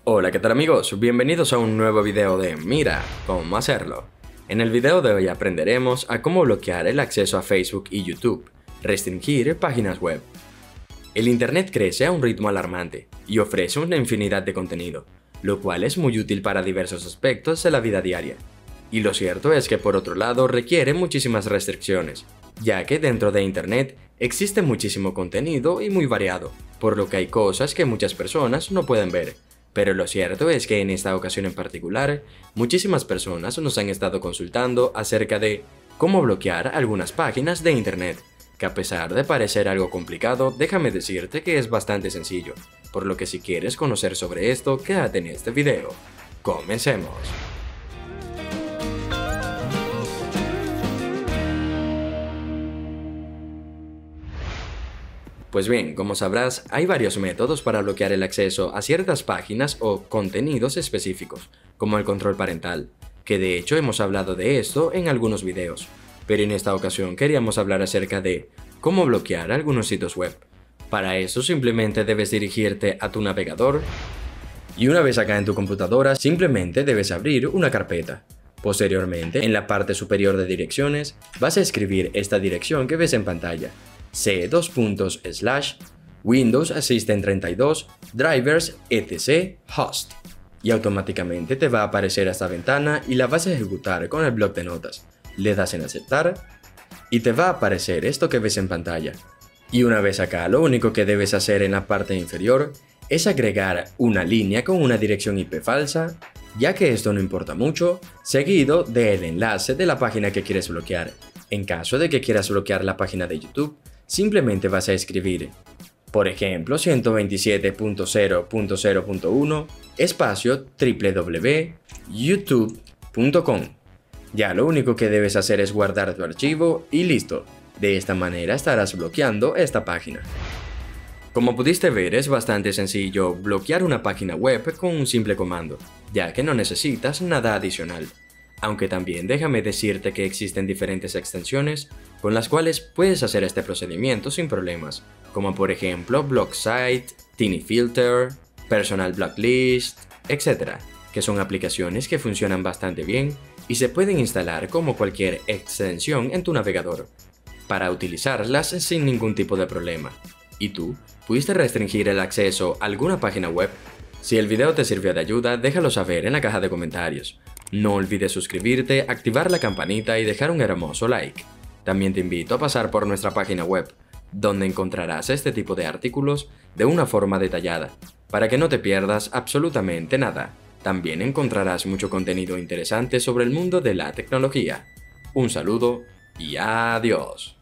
Hola, ¿qué tal amigos? Bienvenidos a un nuevo video de Mira cómo hacerlo. En el video de hoy aprenderemos a cómo bloquear el acceso a Facebook y YouTube, restringir páginas web. El Internet crece a un ritmo alarmante y ofrece una infinidad de contenido, lo cual es muy útil para diversos aspectos de la vida diaria. Y lo cierto es que por otro lado requiere muchísimas restricciones, ya que dentro de Internet existe muchísimo contenido y muy variado, por lo que hay cosas que muchas personas no pueden ver. Pero lo cierto es que en esta ocasión en particular, muchísimas personas nos han estado consultando acerca de cómo bloquear algunas páginas de Internet, que a pesar de parecer algo complicado, déjame decirte que es bastante sencillo, por lo que si quieres conocer sobre esto, quédate en este video. ¡Comencemos! Pues bien, como sabrás, hay varios métodos para bloquear el acceso a ciertas páginas o contenidos específicos, como el control parental, que de hecho hemos hablado de esto en algunos videos, pero en esta ocasión queríamos hablar acerca de cómo bloquear algunos sitios web. Para eso simplemente debes dirigirte a tu navegador y una vez acá en tu computadora simplemente debes abrir una carpeta. Posteriormente, en la parte superior de direcciones, vas a escribir esta dirección que ves en pantalla. c:/Windows Assistant 32 drivers etc host y automáticamente te va a aparecer esta ventana y la vas a ejecutar con el bloc de notas. Le das en aceptar y te va a aparecer esto que ves en pantalla. Y una vez acá, lo único que debes hacer en la parte inferior es agregar una línea con una dirección IP falsa, ya que esto no importa mucho, seguido del enlace de la página que quieres bloquear. En caso de que quieras bloquear la página de YouTube, simplemente vas a escribir, por ejemplo, 127.0.0.1 espacio www.youtube.com. Ya lo único que debes hacer es guardar tu archivo y listo. De esta manera estarás bloqueando esta página. Como pudiste ver, es bastante sencillo bloquear una página web con un simple comando, ya que no necesitas nada adicional. Aunque también déjame decirte que existen diferentes extensiones con las cuales puedes hacer este procedimiento sin problemas, como por ejemplo BlockSite, TinyFilter, Personal Blacklist, etc., que son aplicaciones que funcionan bastante bien y se pueden instalar como cualquier extensión en tu navegador, para utilizarlas sin ningún tipo de problema. ¿Y tú? ¿Pudiste restringir el acceso a alguna página web? Si el video te sirvió de ayuda, déjalo saber en la caja de comentarios. No olvides suscribirte, activar la campanita y dejar un hermoso like. También te invito a pasar por nuestra página web, donde encontrarás este tipo de artículos de una forma detallada, para que no te pierdas absolutamente nada. También encontrarás mucho contenido interesante sobre el mundo de la tecnología. Un saludo y adiós.